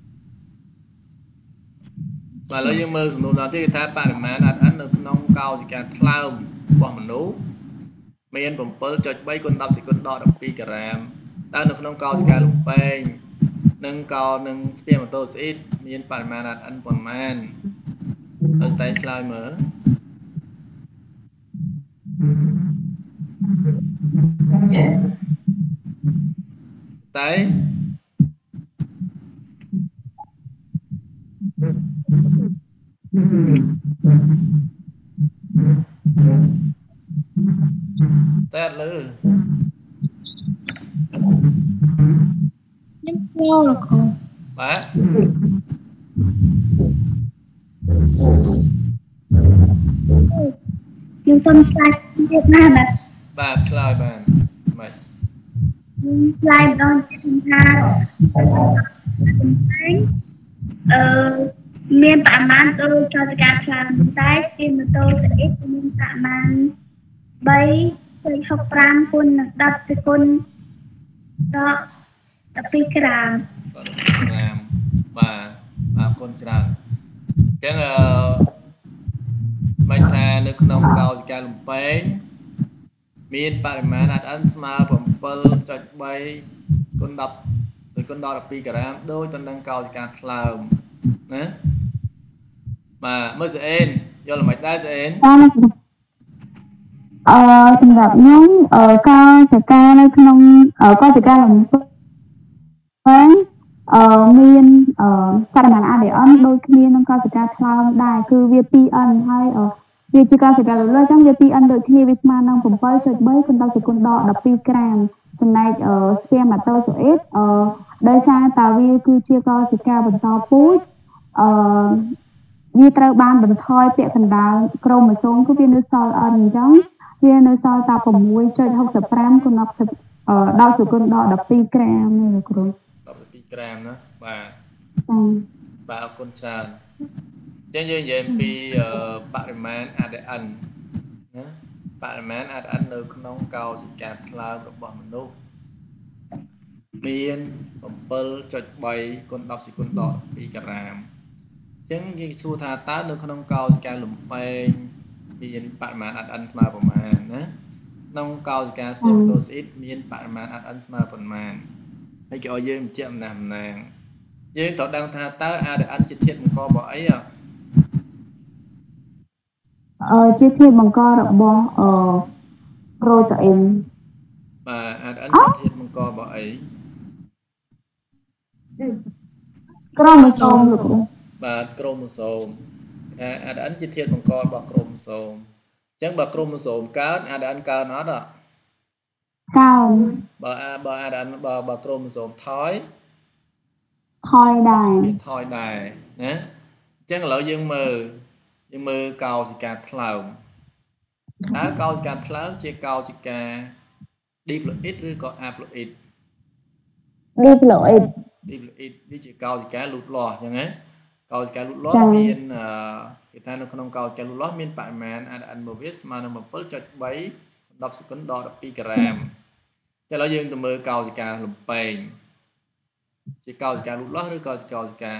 បាទឥឡូវយើងមើលសំណួរដល់ទៀតគេថាបរិមាណ អាតអិន នៅក្នុងកោសិកាថ្លើមរបស់មនុស្សមាន 7.3 គុណ10សេគុណដល់12ក្រាមតើនៅក្នុងកោសិកាលំពែងនិងកោនឹងស្ពាមម៉ូតូស៊ីតមានបរិមាណ អាតអិន ប៉ុន្មានទៅតែឆ្លើយមើលតែតែលើខ្ញុំស្គាល់លោកគ្រូបាទខ្ញុំសូមឆ្លើយទៀតណាបាទបាទឆ្លើយបានម៉េចខ្ញុំឆ្លើយម្ដងទៀតថាអឺមានបរិមាណដូចកោសិកាថ្លើមតែស្ពាមម៉ូតូស៊ីតមានបរិមាណ 3.65 គុណនឹង10សេគុណដល់12ក្រាមក្រាមបាទអរគុណច្រើនអញ្ចឹងអឺមិនថានៅក្នុងកោសិកាលំពែងមានបរិមាណ អាតអិន ស្មើ 7.3 គុណ10សេគុណដល់12ក្រាមដូចទៅនឹងកោសិកាថ្លើមណាបាទមើលស្អេនយល់មិនដែរស្អេនអឺសម្រាប់ខ្ញុំអឺកោសិកានៅក្នុងកោសិកាលំពែងអឺមានអឺបរិមាណ a d n ដូចគ្នានឹងកោសិកាថ្លើមដែរគឺវា 2n ហើយវាជាកោសិកាលូតលាស់អញ្ចឹងវា 2n ដូចគ្នាវាស្មើនឹង 7.3 គុណដល់សេគុណដក 12 ក្រាមចំណែកស្ពែម៉ាតូស៊ូអ៊ីតអឺដោយសារតែវាគឺជាកោសិកាបន្តពូជអឺវាត្រូវបានបន្ថយពាក់កណ្ដាលក្រូម៉ូសូមគឺវានៅសល់ n អញ្ចឹងវានៅសល់តែ 6.65 គុណដល់ដល់សេគុណដក 12 ក្រាមលោកគ្រូ 12 ក្រាមណាបាទបាទអរគុណច្រើនអញ្ចឹងយើងនិយាយពីបរិមាណ a d n ណាបរិមាណ a d n នៅក្នុងកោសិកាថ្លើមរបស់មនុស្សមាន 7.3 គុណ10សេគុណដក 12 ក្រាមអញ្ចឹងយើងសួរថាតើនៅក្នុងកោសិកាលំពេងមានបរិមាណ a d n ស្មើប៉ុន្មានណាក្នុងកោសិកាស្ពែម៉ាតូស៊ូអ៊ីតមានបរិមាណ a d n ស្មើប៉ុន្មានហើយគេឲ្យយើងបញ្ជាក់ម្ដងម្ដងយើងត្រូវដឹងថាតើ a d n ជាធាតុបង្ករបស់អីអឺជាធាតុបង្ករបស់អឺប្រូតេអ៊ីនបាទ a d n ជាធាតុបង្ករបស់អីក្រូម៉ូសូមលោកបាទក្រូម៉ូសូម a d n ជាធាតុបង្ករបស់ក្រូម៉ូសូមអញ្ចឹងបើក្រូម៉ូសូមកើត a d n កើតអត់អត់កើនបើបើ a d n បើបើក្រូម៉ូសូមថយថយដែរថយដែរណាអញ្ចឹងឥឡូវយើងមើលយើងមើលកោសិកាថ្លើមតើកោសិកាថ្លើមជាកោសិកា diploid ឬក៏ haploid diploid diploid វាជាកោសិកាលូតលាស់អញ្ចឹងណាកោសិកាលូតលាស់មានគេថានៅក្នុងកោសិកាលូតលាស់មានបរិមាណ a d n របស់វាស្មើនឹង 7.3 10សេគុណដក 12 ក្រាមតែឥឡូវយើងទៅមើលកោសិកាលំពេងជាកោសិកាលូតលាស់ឬក៏កោសិកា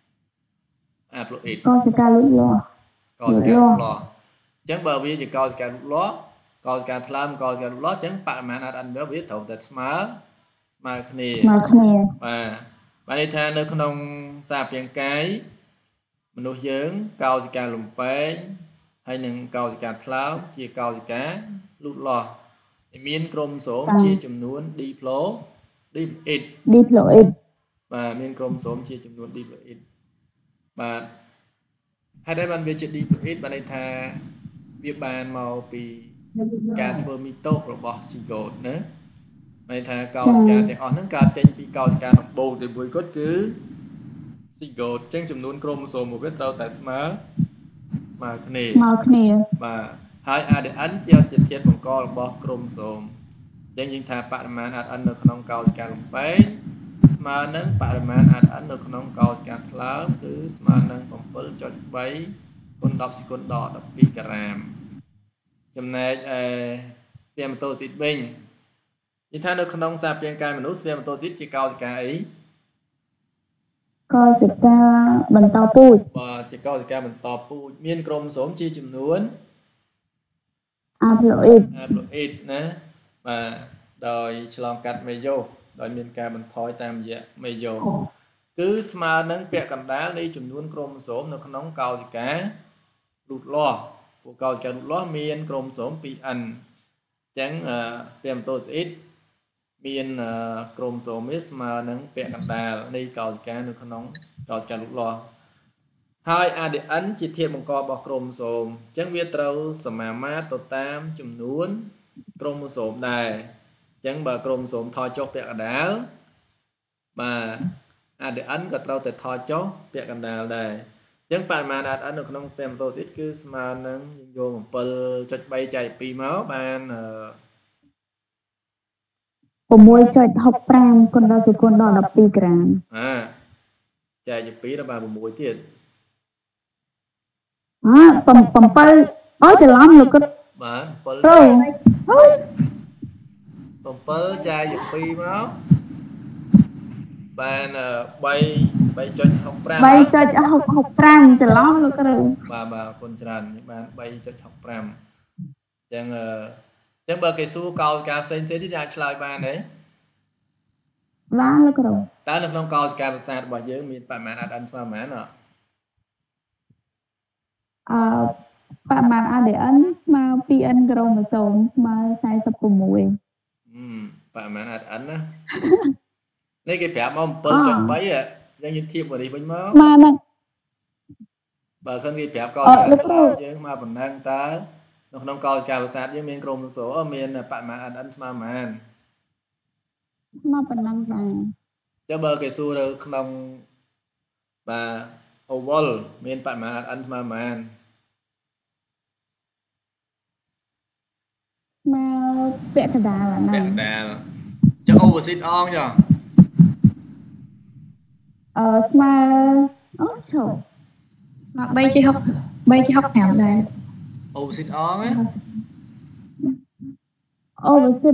haploid កោសិកាលូតលាស់កោសិកាលូតលាស់អញ្ចឹងបើវាជាកោសិកាលូតលាស់កោសិកាថ្លើមកោសិកាលូតលាស់អញ្ចឹងបរិមាណ a d n របស់វាត្រូវតែស្មើស្មើគ្នាស្មើគ្នាបាទបានន័យថានៅក្នុងសារពាង្គកាយមនុស្សយើងកោសិកាលំពេងហើយនិងកោសិកាថ្លើមជាកោសិកាលូតលាស់មានក្រូម៉ូសូមជាចំនួន diplo diploid diploid បាទមានក្រូម៉ូសូមជាចំនួន diploid បាទហើយដែលបានវាជា diploid បានន័យថាវាបានមកពីការធ្វើមីតូសរបស់ zygote ណាន័យថាកោសិកាទាំងអស់ហ្នឹងកើតចេញពីកោសិកាដំបូងតែមួយគត់គឺ zygote អញ្ចឹងចំនួនក្រូម៉ូសូមរបស់វាត្រូវតែស្មើស្មើគ្នាស្មើគ្នាបាទហើយ a d n ជាជាធាតុបង្ករបស់ក្រូម៉ូសូមអញ្ចឹងយើងថាបរិមាណ a d n នៅក្នុងកោសិកាលំពេងស្មើនឹងបរិមាណ a d n នៅក្នុងកោសិកាថ្លើមគឺស្មើនឹង 7.3 គុណ10សេគុណដក 12 ក្រាមចំណែកឯស្ពែម៉ាតូស៊ូអ៊ីតវិញនិយាយថានៅក្នុងសារពាង្គកាយមនុស្សស្ពែម៉ាតូស៊ូអ៊ីតជាកោសិកាអីកោសិកាបន្តពូជបាទជាកោសិកាបន្តពូជមានក្រូម៉ូសូមជាចំនួន haploid haploid ណាបាទដោយឆ្លងកាត់មេយ៉ូសដោយមានការបន្ថយតាមរយៈមេយ៉ូសគឺស្មើនឹងពាក់កណ្ដាលនៃចំនួនក្រូម៉ូសូមនៅក្នុងកោសិកាលូតលាស់ពួកកោសិកាលូតលាស់មានក្រូម៉ូសូម 2n អញ្ចឹងស្ពែម៉ាតូស៊ូអ៊ីតមានក្រូម៉ូសូមវាស្មើនឹងពាក់កណ្ដាលនៃកោសិកានៅក្នុងកោសិកាលូតលាស់ហើយ a d n ជាធាតុបង្ករបស់ក្រូម៉ូសូមអញ្ចឹងវាត្រូវសមាមាត្រទៅតាមចំនួនក្រូម៉ូសូមដែរអញ្ចឹងបើក្រូម៉ូសូមថយចុះពាក់កណ្ដាលបាទ a d n ក៏ត្រូវតែថយចុះពាក់កណ្ដាលដែរអញ្ចឹងបរិមាណ a d n នៅក្នុងស្ពែម៉ាតូស៊ូអ៊ីតគឺស្មើនឹងយក 7.3 ចែកពីមកបាន 6.65 គុណដល់សេគុណដក 12 ក្រាមអាចែកពី2ដល់បាន6ទៀតអើ7អូច្រឡំលោកគិតបាទ 7អូ 7ចែកពី2មកបាន3 3.65 3.65 ច្រឡំលោកគ្រូបាទបាទអរគុណច្រើនបាន 3.65 អញ្ចឹងអញ្ចឹងបើគេសួរកោសិកាផ្សេងៗទៀតអាចឆ្លើយបានទេបានលោកគ្រូតើនៅក្នុងកោសិកាប្រសាទរបស់យើងមានបរិមាណ a d n ស្មើប៉ុន្មានអត់អឺបរិមាណ a d n ស្មើ 2n ក្រូម៉ូសូមស្មើ46ហឹមបរិមាណ a d n ណានេះគេប្រាប់មក 7.3 Dân nhìn thiệp vào đi với máu. Mà nè. Bà thân ghi phép coi cả lao chứ mà vẫn năng ta. Nó không coi cả bà sát với miền crom số ở miền là bạn mà ăn ăn mà màn. Mà vẫn năng vàng. Chứ bơ cái xu đâu không bà oval miền bạn mà ăn mà màn. Mà vẽ cả đà là năng. Vẽ đà. Chứ overseas on chưa? Ờ, smile. Ố, trời. Mà bay chơi học, bay chơi học hẻm này. Overseas on á. Overseas.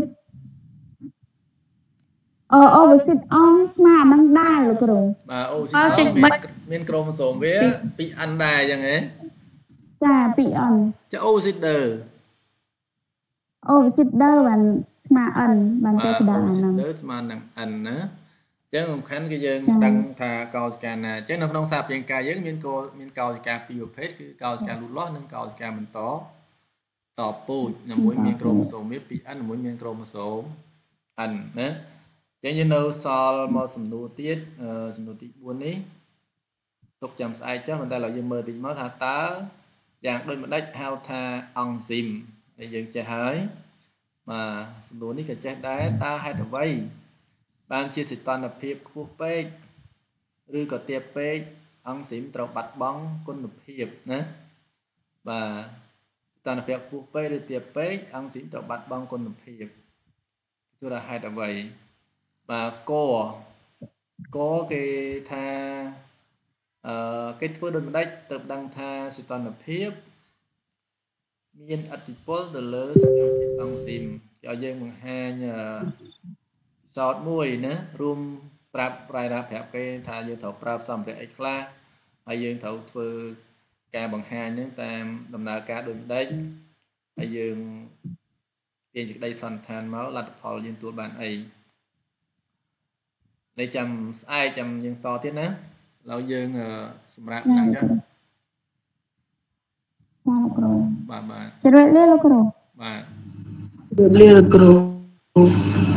Ờ, overseas on smile năng đa rồi cơ rồi. Mà overseas on miền miền chromosome với bị ăn đà chẳng ấy. Chà, bị ẩn. Chứ overseas đờ. Overseas đơ bằng smile ẩn bằng cái đà năng. Overseas đơ smile năng ẩn á. Chứ không khánh cái dân đăng thà cầu cả nè chứ nó không sạp dân ca dân miền cô miền cầu cả piu page cứ cầu cả lút lót nâng cầu cả mình tó tỏ pui là mỗi miền chromosome biết bị ăn mỗi miền chromosome ăn nè chứ như đâu so một sầm nô tiết sầm nô tiết buồn ấy tục chậm sai chứ mình ta là dân mơ thì mới thà tá dạng đôi một đách hao tha enzyme để dân chạy hái mà sầm nô ní cái chết đá ta hay là vây ban chia sẻ toàn là phiệp khu page rư có tiệp page ăn xỉm trâu bạch bóng con nụ hiệp nè và toàn là phiệp khu page rư tiệp page ăn xỉm trâu bạch bóng con nụ hiệp chúng là hai là vậy và cô có cái tha uh, cái thứ đơn đách tập đăng tha sự toàn là phiệp miền atipol từ lớn ăn xỉm cho dân bằng hai nhờ sọt mùi nữa room prap rai ra phép cái thà dương thầu prap xong để ấy khla hay dương thầu thưa ca bằng hai nữa tam đầm nào ca đường đấy hay dương tiền trước đây sẵn than máu là phò dương tuổi bạn ấy đây chầm ai chầm dương to tiết nữa lâu dương xâm rạp nặng chứ bà bà bà bà bà Được liều